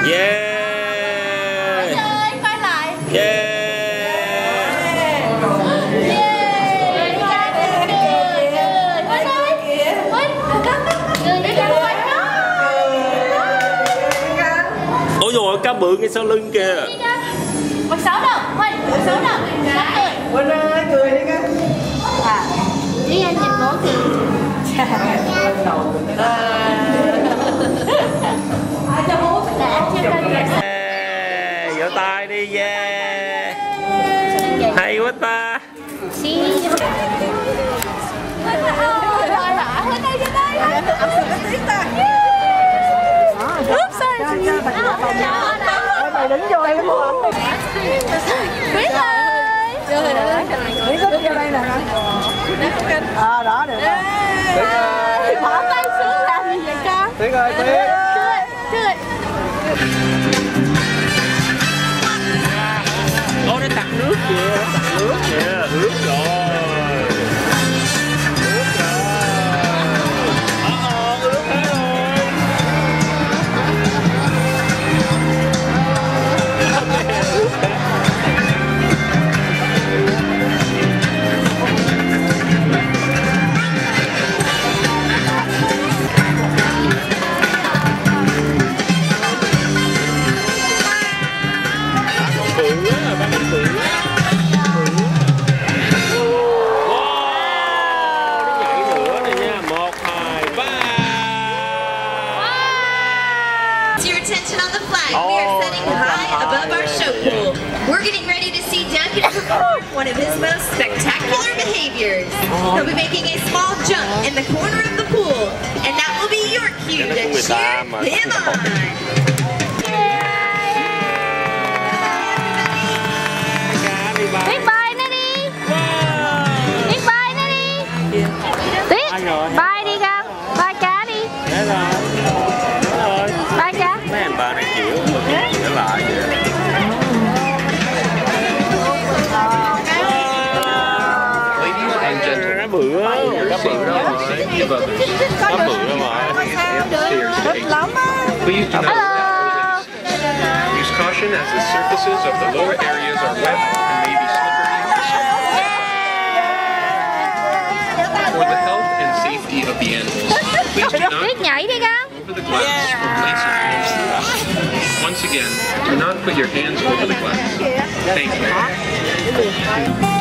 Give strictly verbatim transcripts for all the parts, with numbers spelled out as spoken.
Yeah. Quay lại. Yeah. Ôi dồi, cá bự ngay sau lưng kìa. Một sáu đâu, Huynh, một sáu đâu. Huynh ơi, cười đi ca. À, Duy Anh nhìn bố kìa. Cho bố đã cho con. Yeah. Vỗ tay đi, yeah. Hay quá ta. Xí. Huynh hả? Huynh đây, Huynh đây. Ẩm thực cái tiếng ta. Oops, sorry. Mày đứng vô đây mua ẩm đi. Quý ơi. Quý có vô đây nè. Ờ đó được rồi. Tuyết ơi. Bỏ tay xuống làm gì vậy con? Tuyết ơi, Tuyết. Tuyết ơi. Ô, nó tạt nước kìa, nó tạt nước kìa, ướt rồi. Ướt rồi. Ờ ờ, ướt hết rồi. We're getting ready to see Duncan perform one of his most spectacular behaviors. He'll be making a small jump in the corner of the pool, and that will be your cue to cheer him on. Tuyết bay nó đi. Tuyết bay nó đi. Tuyết bay đi con. Bay cá đi. Thế rồi. Thế rồi. Bay cá. Mấy em bà này chịu, chịu lại vậy. Cá bự á, cá bự đâu rồi. Cá bự đâu mà. Thích lắm á. Hello. Use caution as the surfaces of the lower areas are wet and may be slippery. For the health and safety of the animals, please do not Tuyết nhảy đi con. over the glass or place your hands. Once again, do not put your hands over the glass. Thank you.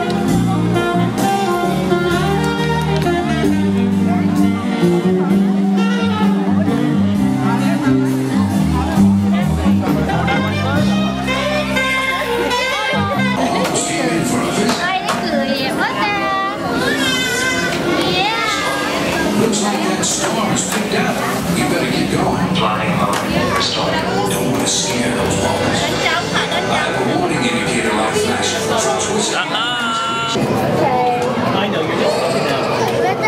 Looks like that storm is picked up. You better get going. Flying low for storm. Don't want to scare those walkers. I have a warning indicator light flashing for trucks. I know you're just looking at it.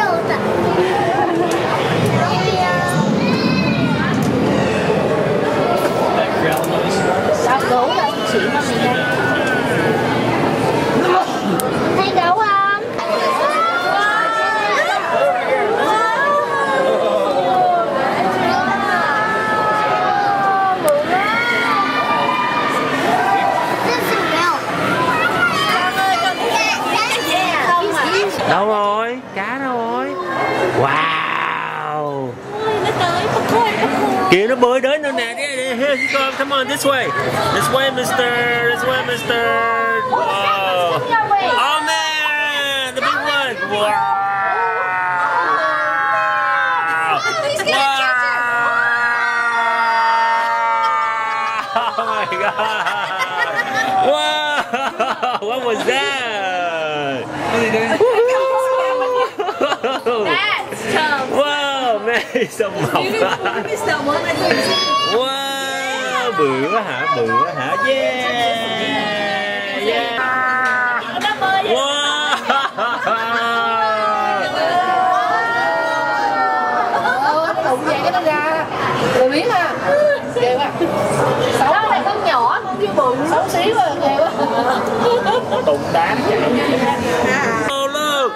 Sao gấu đâu chị mà mình đây. Thấy gấu không? Đâu rồi? Cá đâu rồi? Wow! Nó tới, bắt khôi, bắt khôi. Kìa nó bơi đến nữa nè. Here you go. Come on, this way. This way, mister. This way, mister. Wow. Oh man, the big one. Wow. Wow. Oh my god. Wow. What was that? What are you doing? That's tough. Wow, mẹ sao mọc quá. Wow, bự quá hả, bự quá hả. Yeah, yeah. Wow. Nó đụng vậy cái nó ra. Rồi biết ha. Ghê quá. Xấu này con nhỏ, con kia bự. Xấu xí quá, ghê quá. Tụng đám chạy. Oh look.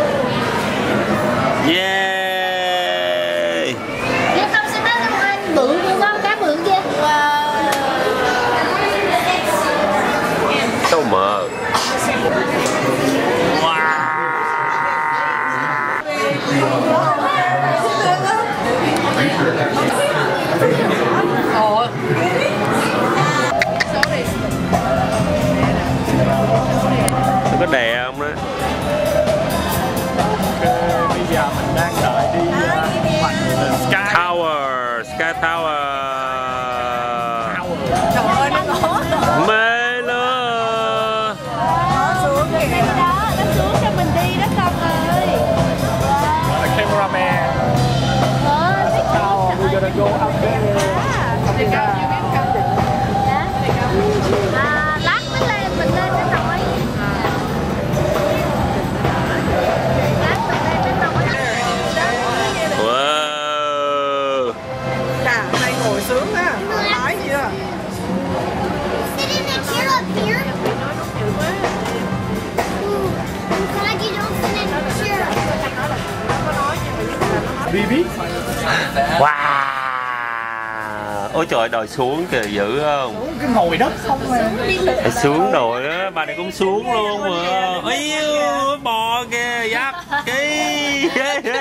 Yeah. Nếu không sẽ nói là anh bự sao à? Trời ơi, nó ngó. Mê luôn. Nó xuống kìa. Đó, nó xuống cho mình đi đó con ơi. Cameraman. Ờ, thích Oh, we're gonna go up there. À, lát mới lên, mình lên đến nổi. Lát mình lên đến nổi. Wow. Chà, này ngồi sướng á, thoải gì đó. Sit in the chair up here. Ooh, I'm glad you don't sit in the chair. Bibi. Wow. Ôi trời, đòi xuống kìa, dữ không? Cái ngồi đất không Để xuống rồi á, bà này cũng xuống luôn mà. Ây ơi, bò kìa, dắt kì.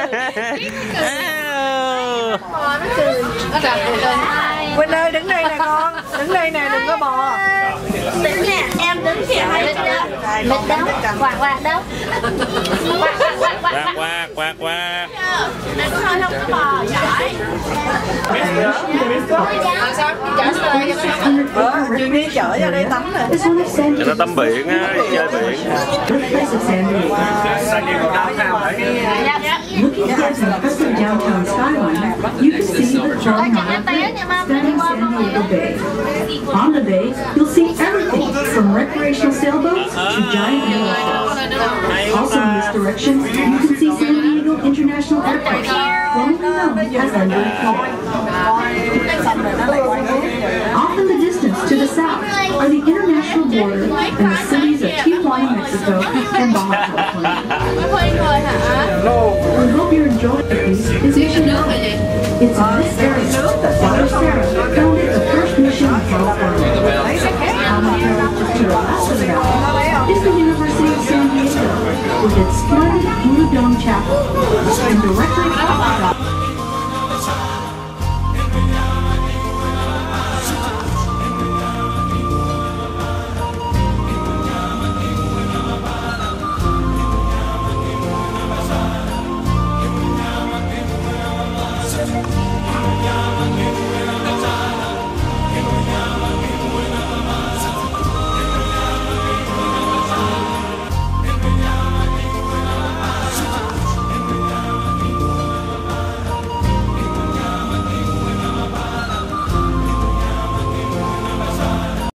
Quỳnh ơi, đứng đây nè con. Đứng đây nè, đừng có bò. Đứng nè, em đứng kìa hay Mệt đâu? Mệt đâu? Quạt quạt đâu? Quạt quạt quạt quạt. Quạt quạt quạt quạt. Anh thôi không có bò giỏi. Sao? Chở xe ờ, chị đi chở ra đây tắm nè. Cho nó tắm biển á, chơi biển. Looking at the impressive downtown skyline, you can see the John Hyatt stunning San Diego Bay. On the bay, you'll see everything from recreational sailboats to giant aircraft. Also in this direction, you can see San Diego International Airport, formerly known as Underwood Park. Off in the distance to the south are the international border and the cities of Tijuana, Mexico, and Baja California. We hope you're enjoying these exhibitions. It's in this area that Father Sarah founded the first mission in California. Amateur just to the last of that is the University of San Diego with its splendid Blue Dome Chapel and directly across